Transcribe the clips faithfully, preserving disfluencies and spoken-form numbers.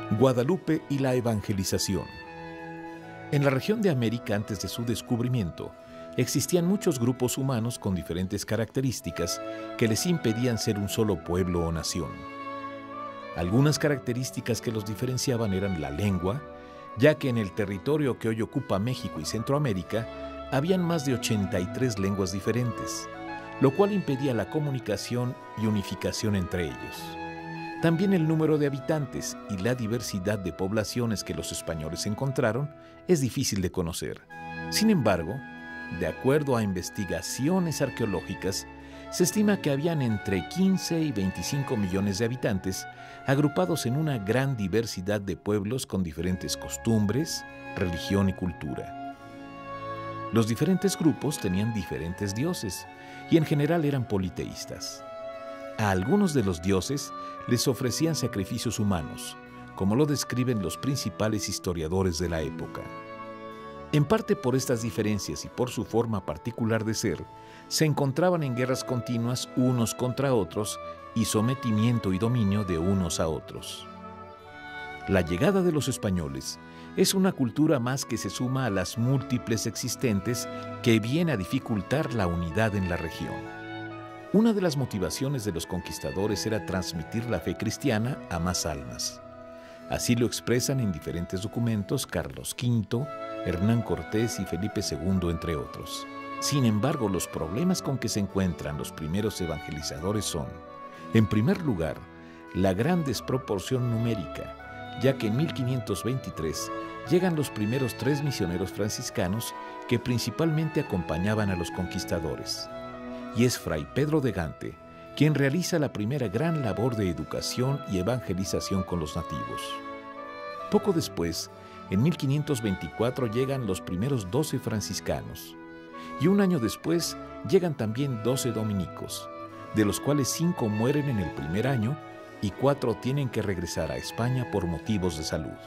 Guadalupe y la evangelización. En la región de América, antes de su descubrimiento, existían muchos grupos humanos con diferentes características que les impedían ser un solo pueblo o nación. Algunas características que los diferenciaban eran la lengua, ya que en el territorio que hoy ocupa México y Centroamérica habían más de ochenta y tres lenguas diferentes, lo cual impedía la comunicación y unificación entre ellos. También el número de habitantes y la diversidad de poblaciones que los españoles encontraron es difícil de conocer. Sin embargo, de acuerdo a investigaciones arqueológicas, se estima que habían entre quince y veinticinco millones de habitantes agrupados en una gran diversidad de pueblos con diferentes costumbres, religión y cultura. Los diferentes grupos tenían diferentes dioses y en general eran politeístas. A algunos de los dioses les ofrecían sacrificios humanos, como lo describen los principales historiadores de la época. En parte por estas diferencias y por su forma particular de ser, se encontraban en guerras continuas unos contra otros y sometimiento y dominio de unos a otros. La llegada de los españoles es una cultura más que se suma a las múltiples existentes que viene a dificultar la unidad en la región. Una de las motivaciones de los conquistadores era transmitir la fe cristiana a más almas. Así lo expresan en diferentes documentos Carlos quinto, Hernán Cortés y Felipe segundo, entre otros. Sin embargo, los problemas con que se encuentran los primeros evangelizadores son, en primer lugar, la gran desproporción numérica, ya que en mil quinientos veintitrés llegan los primeros tres misioneros franciscanos que principalmente acompañaban a los conquistadores. Y es Fray Pedro de Gante quien realiza la primera gran labor de educación y evangelización con los nativos. Poco después, en mil quinientos veinticuatro, llegan los primeros doce franciscanos, y un año después llegan también doce dominicos, de los cuales cinco mueren en el primer año y cuatro tienen que regresar a España por motivos de salud.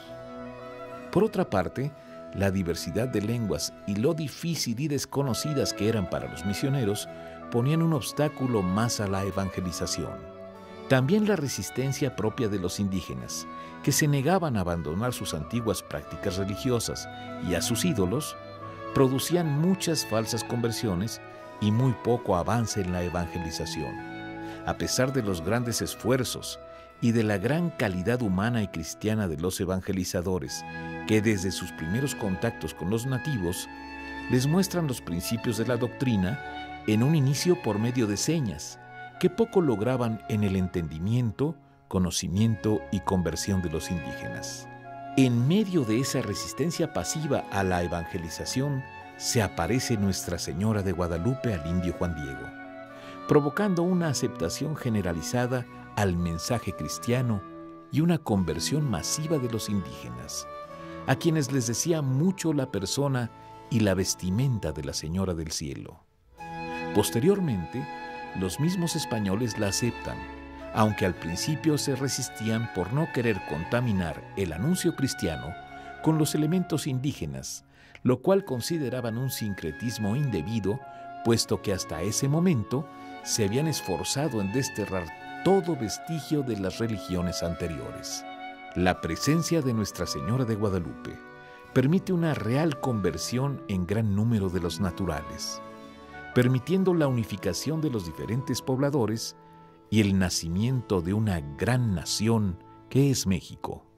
Por otra parte, la diversidad de lenguas y lo difícil y desconocidas que eran para los misioneros ponían un obstáculo más a la evangelización. También la resistencia propia de los indígenas, que se negaban a abandonar sus antiguas prácticas religiosas y a sus ídolos, producían muchas falsas conversiones y muy poco avance en la evangelización. A pesar de los grandes esfuerzos y de la gran calidad humana y cristiana de los evangelizadores, que desde sus primeros contactos con los nativos les muestran los principios de la doctrina en un inicio por medio de señas, que poco lograban en el entendimiento, conocimiento y conversión de los indígenas. En medio de esa resistencia pasiva a la evangelización, se aparece Nuestra Señora de Guadalupe al indio Juan Diego, provocando una aceptación generalizada al mensaje cristiano y una conversión masiva de los indígenas, a quienes les decía mucho la persona y la vestimenta de la Señora del Cielo. Posteriormente, los mismos españoles la aceptan, aunque al principio se resistían por no querer contaminar el anuncio cristiano con los elementos indígenas, lo cual consideraban un sincretismo indebido, puesto que hasta ese momento se habían esforzado en desterrar todo vestigio de las religiones anteriores. La presencia de Nuestra Señora de Guadalupe permite una real conversión en gran número de los naturales, permitiendo la unificación de los diferentes pobladores y el nacimiento de una gran nación que es México.